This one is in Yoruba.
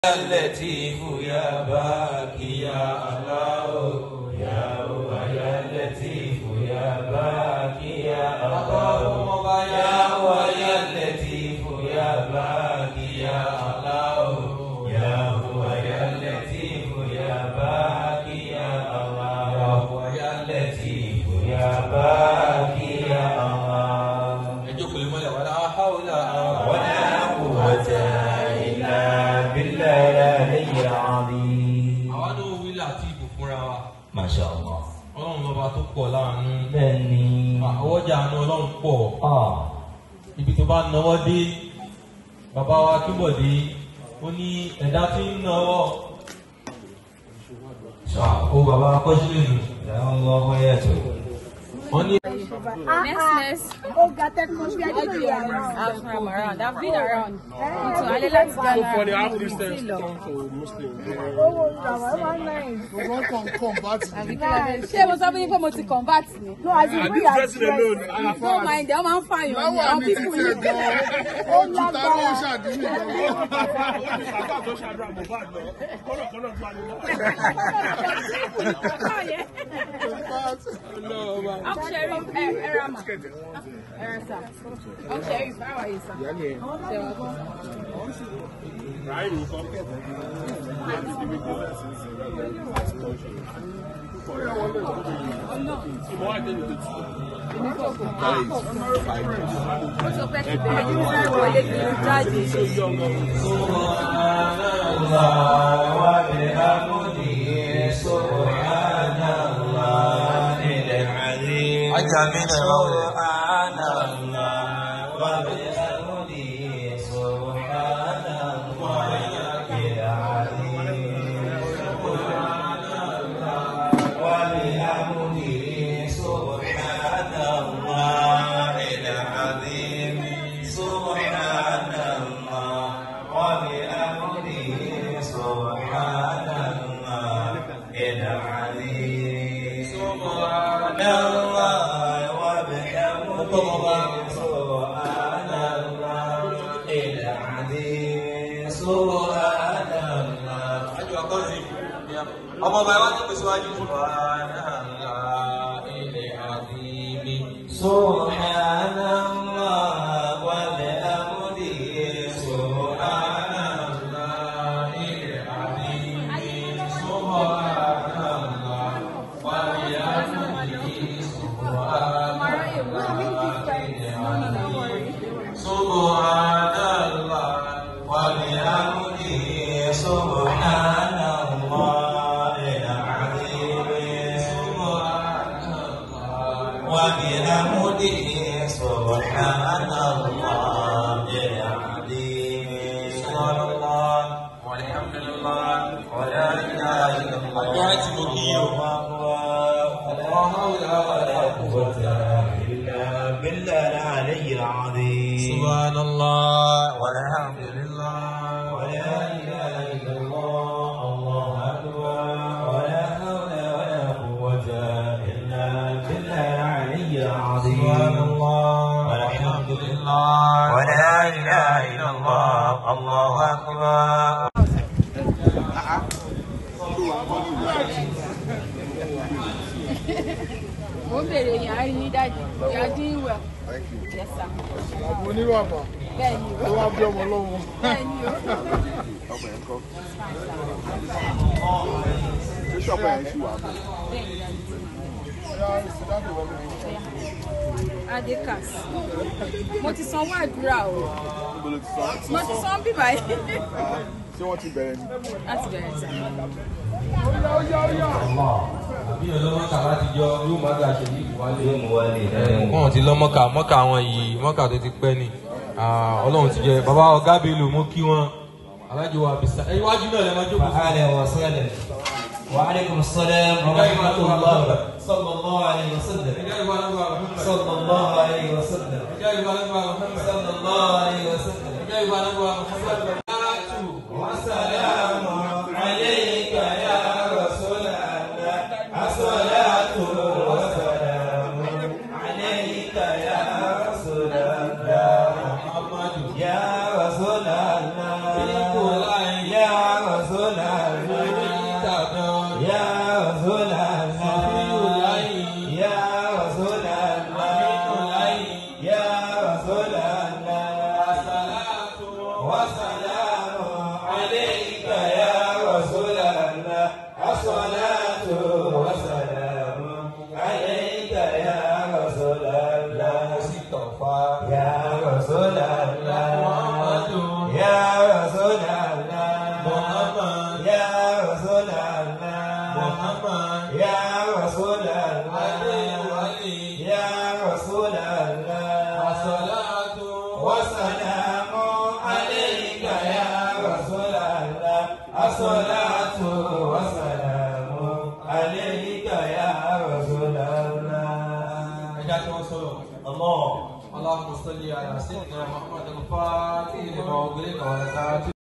اللطيف يا باكي يا الله يا هو يا لطيف يا باكي يا الله يا هو يا لطيف يا باكي يا الله يا هو يا لطيف يا باكي يا الله يا هو يا لطيف يا باكي يا الله. اجوك المولى ولا حول ولا قوة إلا بالله العلي العظيم. Awado wi Latifu fúnra wa. Masha Allah. Ọlọ́run lọ́ba tó pọ̀ láàánú. Bẹ́ẹ̀ni. Àwọ̀jà àánú Ọlọ́run pọ̀. Ibi tó bá náwó dé, bàbá wa Kíbọ̀dé, ó ní ẹ̀dá tí ń náwó. Ó bàbá Akọ́sílẹ̀ nù. Ìyá ọmọ yẹn tó. Wọ́n ní. Next. Oh, got that must be around. I've been around. So I like So for the Christians to come to Muslim. She was having for me to convert me. No, as in we are. Don't mind them, I'm fine. I'm people. Oh, I'm Sheriff Erama. Erasa. I'm Sheriff. How are you, sir? ọmọ ọba ẹwà tó pèsè wájú subhanallah ilẹ̀ àdìmí Subhanallah wa bihamdihi subhanallah ilẹ̀ àdìmí subhanallah wa bihamdihi subhanallah ilẹ̀ àdìmí subhanallah wa bihamdihi subhanallah. وبحمده سبحان الله العظيم. سبحان الله والحمد لله ولا اله الا الله. لا حول ولا قوة الا بالله العلي العظيم. سبحان الله والحمد لله ولا اله الا الله. الله اكبر ولا حول ولا قوة الا بالله العلي العظيم. سبحان الله والحمد لله ولا اله الا الله. الله اكبر. Mo bèrè yàn á rí dájú. Yà á dín ìwẹ̀. Yes, sir. Mo nílò àpá. Bẹ́ẹ̀ni o. Ó wá bí ọmọ lọ́wọ́. Bẹ́ẹ̀ni o. Ọmọ ẹ̀ ń kọ́. Ṣé ṣọ́pù ẹ̀ ń ṣì wà bọ̀? Adekas. Mo ti sanwó àdúrà o. Níbo ló ti sọ? Mo ti san bíbá yìí. Ṣé wọ́n ti bẹ̀rẹ̀ ni? Láti bẹ̀rẹ̀ sí. àbí ọlọ́mọkà láti jọ yóò má ga ṣe yìí wálé. yóò mú wálé. Wọ́n ti lọ mọ́kà àwọn yìí mọ́kà tó ti pẹ́ ni. Ọlọ́run ti jẹ bàbá ọ̀gá Bello mú kí wọ́n alájọ wa bìsà ẹ̀yìn wájú náà lè máa jókòó sí. Ahlan wa sahlan. Wa alaykum assalam wa rahmatullah. Sallallahu alayhi wa sallam. Sallallahu alayhi wa sallam. Sallallahu alayhi wa sallam. والسلام عليك يا رسول الله. الصلاة والسلام عليك يا رسول الله. يا رسول الله. يا رسول الله يا رسول الله يا رسول الله يا رسول الله الصلاة والسلام عليك يا رسول الله الصلاة والسلام عليك يا رسول الله يا رسول الله يا رسول الله محمد يا رسول الله محمد يا رسول الله يا رسول الله الصلاة والسلام عليك يا رسول الله الصلاة والسلام عليك يا رسول الله. اللهم صل على سيدنا محمد الفاتح لما أغلق والخاتم